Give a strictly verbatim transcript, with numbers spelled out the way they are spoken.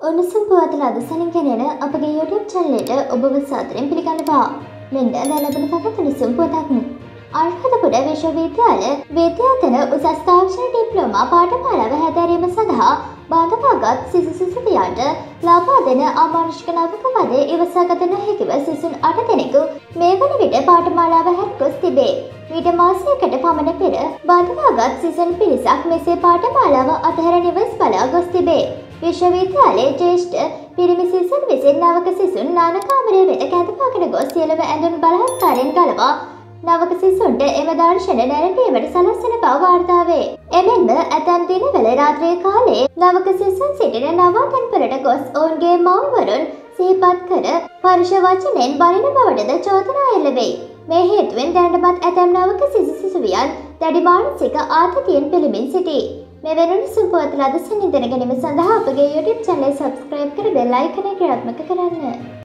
උණුසුම් පුවතල අදසනින් ගෙනෙන අපගේ YouTube channel එකට ඔබව සාදරයෙන් පිළිගන්නවා. මෙන්න දැන් ලැබෙන තවත් උණුසුම් පුවතක්. අනුරාධපුර විශ්වවිද්‍යාල විද්‍යාතන උසස් තාක්ෂණ ඩිප්ලෝමා පාඨමාලාව හැදෑරීම සඳහා බාධාගත් සිසු සිසුවියන්ට ලබා දෙන අමානුෂික නවක පදය ඉවසාගත නොහැකිව සිසුන් අට දෙනෙකු මේ වන විට පාඨමාලාව හැරගොස් තිබේ. මීට මාසයකට පමණ පෙර බාධාගත් සිසුන් පිරිසක් මෙසේ පාඨමාලාව අතහැර නිවස් බලා ගොස් තිබේ. විශ්වවිද්‍යාලයේ ජ්‍යෙෂ්ඨ පිරිමි සිසුන් විසින් නවක සිසුන් නාන කාමරය වෙත කැඳවාගෙන ගොස් සියලුම ඇඳුම් බලහත්කාරයෙන් ගලවා නවක සිසුන්ට එම දර්ශන නැරඹීමට සලස්වන බව වාර්තා වේ. එමෙන්ම ඇතැම් දිනවල රාත්‍රී කාලයේ නවක සිසුන් සිටින නවාතැන්පලට ගොස් ඔවුන්ගේ මව්වරුන් සිහිපත් කර පරුෂ වචනෙන් බනින බවටද චෝදනා එල්ල වෙයි. මේ හේතුවෙන් දැනටමත් ඇතැම් නවක සිසු සිසුවියන් දැඩි මානසික ආතතියෙන් පෙළෙමින් සිටී. මෙවැනි සුපුවතල අදසනින් දැන ගැනීම සඳහා අපගේ YouTube channel subscribe කර bell icon එක ක්‍රියාත්මක කරන්න.